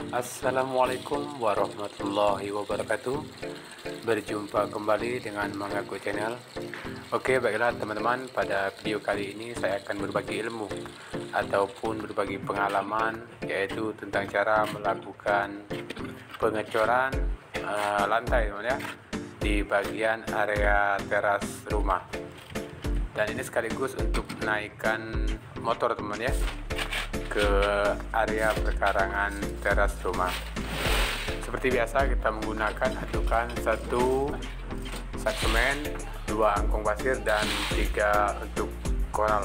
Assalamualaikum warahmatullahi wabarakatuh. Berjumpa kembali dengan Mangaku Channel. Oke, baiklah teman-teman, pada video kali ini saya akan berbagi ilmu ataupun berbagi pengalaman, yaitu tentang cara melakukan pengecoran lantai teman ya, di bagian area teras rumah. Dan ini sekaligus untuk menaikkan motor teman ya, ke area perkarangan teras rumah. Seperti biasa kita menggunakan andukan 1 sak semen, 2 angkong pasir, dan 3 untuk koral.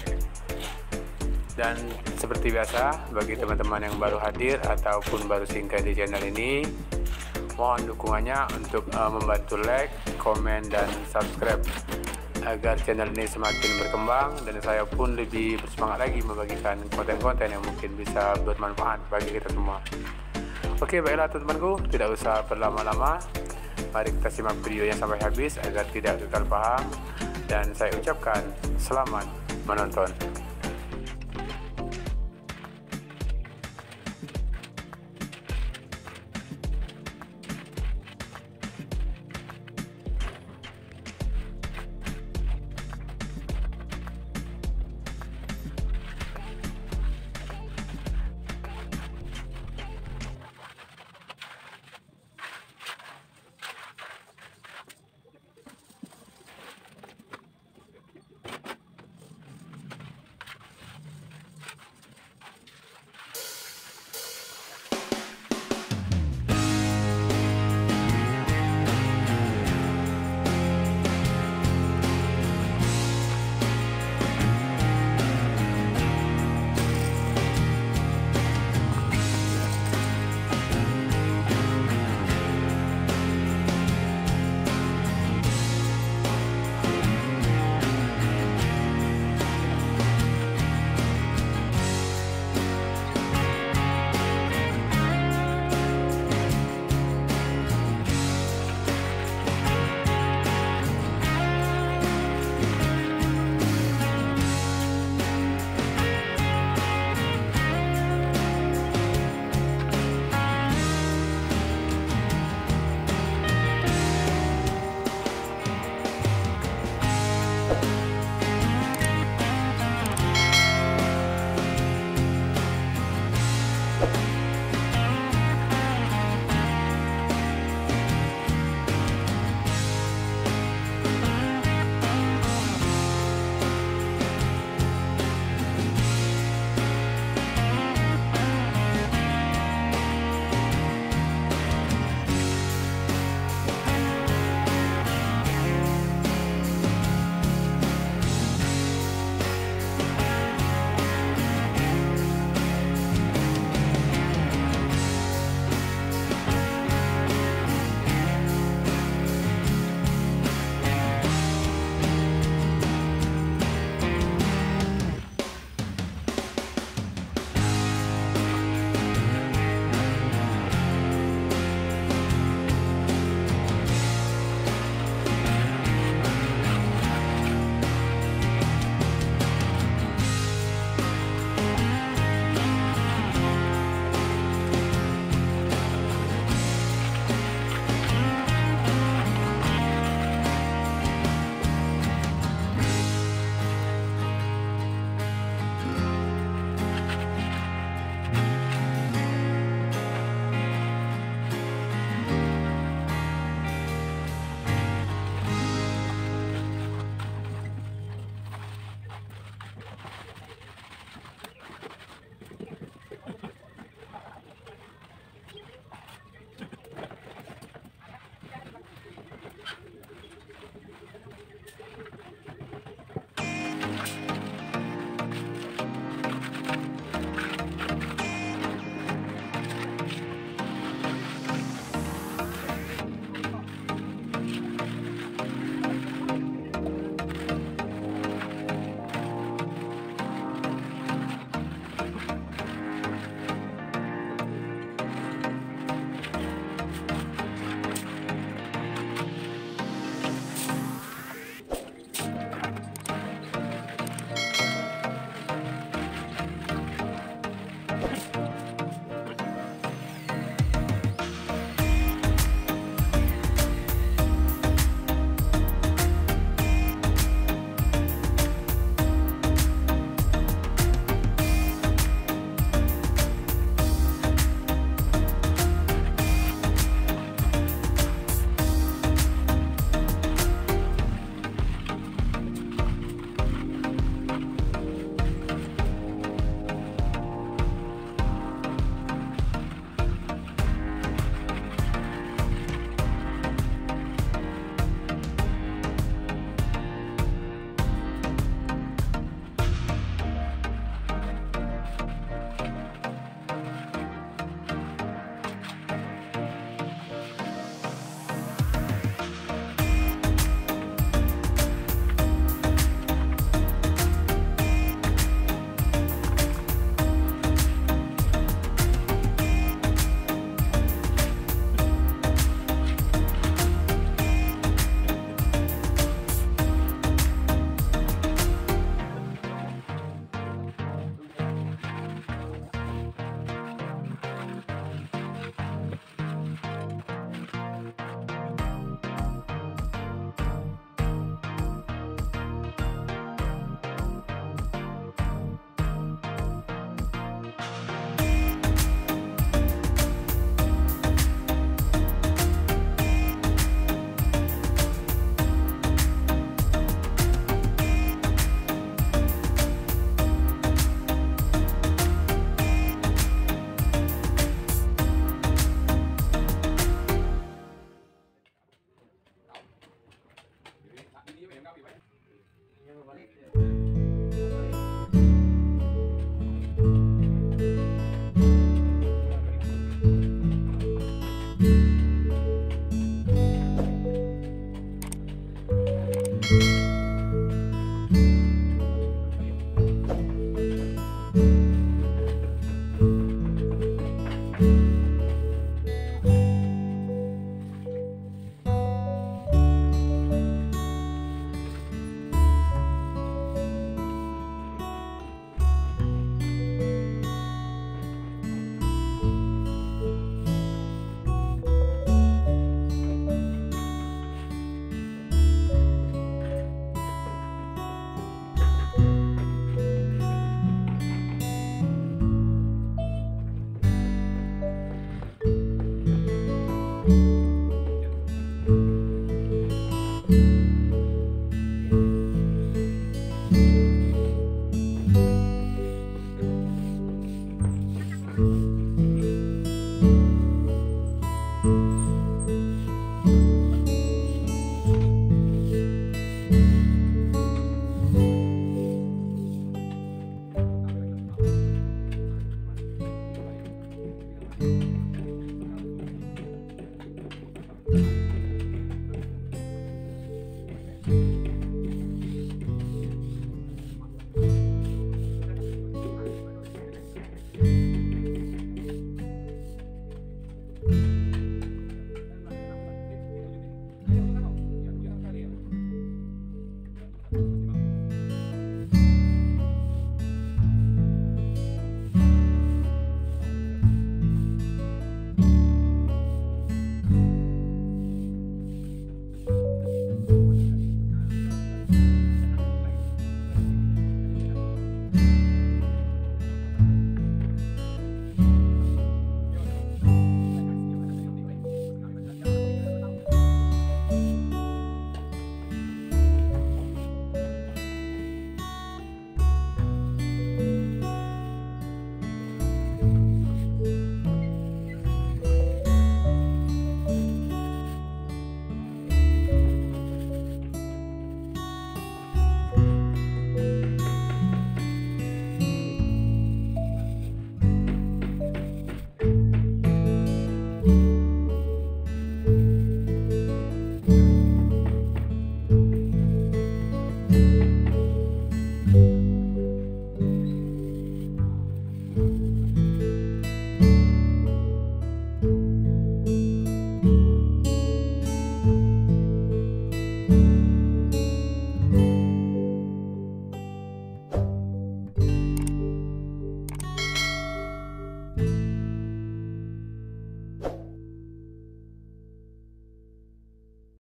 Dan seperti biasa, bagi teman-teman yang baru hadir ataupun baru singgah di channel ini, mohon dukungannya untuk membantu like, komen, dan subscribe agar channel ini semakin berkembang dan saya pun lebih bersemangat lagi membagikan konten-konten yang mungkin bisa bermanfaat bagi kita semua. Oke, baiklah teman-temanku, tidak usah berlama-lama, mari kita simak videonya sampai habis agar tidak gagal paham, dan saya ucapkan selamat menonton.